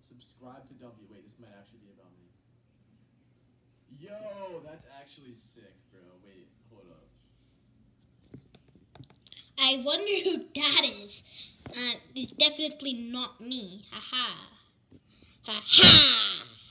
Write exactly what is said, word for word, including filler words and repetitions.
Subscribe to Dumpy. Wait, this might actually be about me. Yo, that's actually sick, bro. Wait, hold up. I wonder who that is. Uh, it's definitely not me. Ha ha. Ha ha.